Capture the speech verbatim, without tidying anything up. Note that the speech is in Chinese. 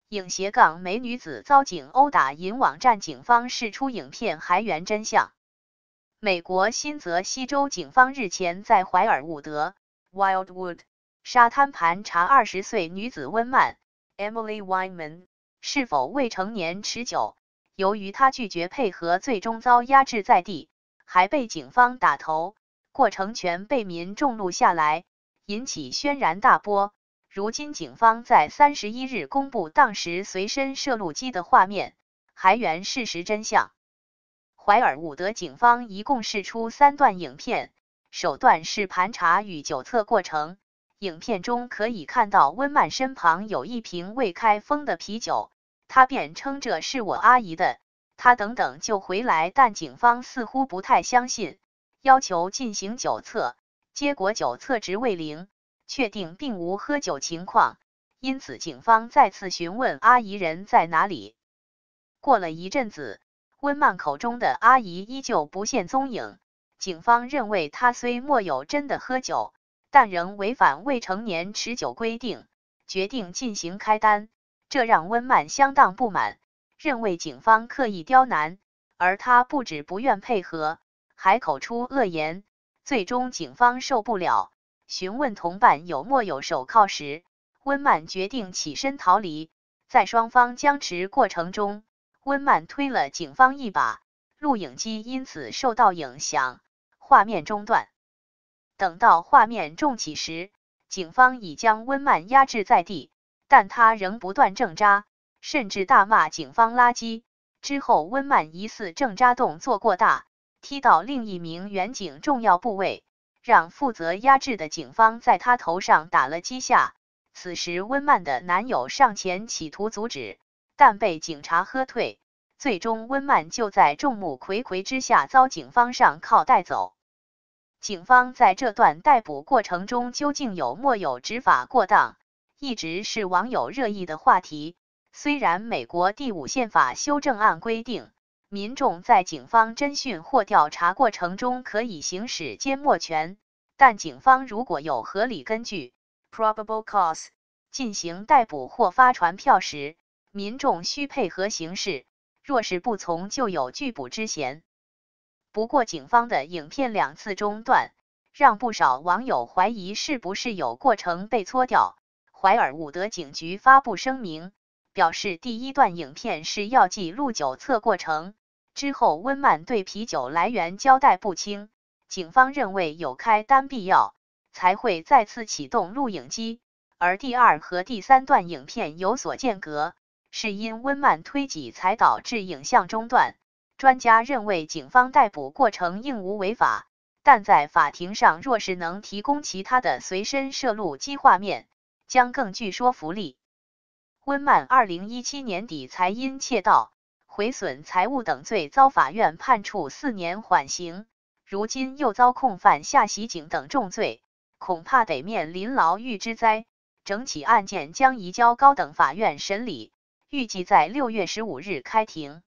影斜杠美女子遭警殴打，引网站警方释出影片还原真相。美国新泽西州警方日前在怀尔伍德 （Wildwood） 沙滩盘查二十岁女子温曼 （Emily Weinman） 是否未成年持酒，由于她拒绝配合，最终遭压制在地，还被警方打头，过程全被民众录下来，引起轩然大波。如今警方在三十一日公布当时随身摄录机的画面，还原事实真相。怀尔伍德警方一共释出三段影片，首段是盘查与酒测过程，影片中可以看到温曼身旁有一瓶未开封的啤酒，他便称这是我阿姨的，他等等就回来，但警方似乎不太相信，要求进行酒测，结果酒测值为零，确定并无喝酒情况，因此警方再次询问阿姨人在哪里。过了一阵子，温曼口中的阿姨依旧不见踪影，警方认为她虽没有真的喝酒，但仍违反未成年持酒规定，决定进行开单，这让温曼相当不满，认为警方刻意刁难，而她不止不愿配合，还口出恶言。最终警方受不了，询问同伴有没有手铐时，温曼决定起身逃离，在双方僵持过程中，温曼推了警方一把，录影机因此受到影响，画面中断。等到画面重启时，警方已将温曼压制在地，但他仍不断挣扎，甚至大骂警方垃圾。之后温曼疑似挣扎动作过大，踢到另一名员警重要部位，让负责压制的警方在他头上打了几下。此时温曼的男友上前企图阻止，但被警察喝退，最终温曼就在众目睽睽之下遭警方上铐带走。警方在这段逮捕过程中究竟有没有执法过当，一直是网友热议的话题。虽然美国第五宪法修正案规定，民众在警方侦讯或调查过程中可以行使缄默权，但警方如果有合理根据 （probable cause） 进行逮捕或发传票时，民众需配合行事，若是不从就有拒捕之嫌。不过警方的影片两次中断，让不少网友怀疑是不是有过程被搓掉。怀尔伍德警局发布声明，表示第一段影片是要记录酒测过程，之后温曼对啤酒来源交代不清，警方认为有开单必要，才会再次启动录影机，而第二和第三段影片有所间隔，是因温曼推挤才导致影像中断。专家认为警方逮捕过程应无违法，但在法庭上若是能提供其他的随身摄录机画面，将更具说服力。温曼二零一七年底才因窃盗、毁损财物等罪遭法院判处四年缓刑，如今又遭控犯下袭警等重罪，恐怕得面临牢狱之灾。整起案件将移交高等法院审理，预计在六月十五日开庭。